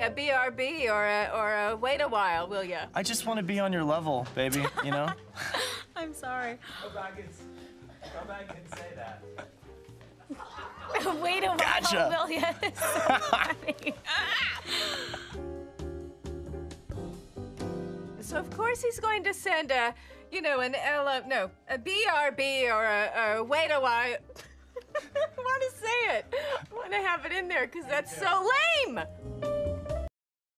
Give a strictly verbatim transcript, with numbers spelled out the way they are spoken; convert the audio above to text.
a B R B or a, or a wait a while, will ya? I just want to be on your level, baby, you know? I'm sorry. Go back and, go back and say that. Wait a while, Gotcha. will ya? It's so funny. So of course he's going to send a, you know, an L, uh, no, a B R B or a, or a wait a while. I want to say it. I want to have it in there because that's so lame.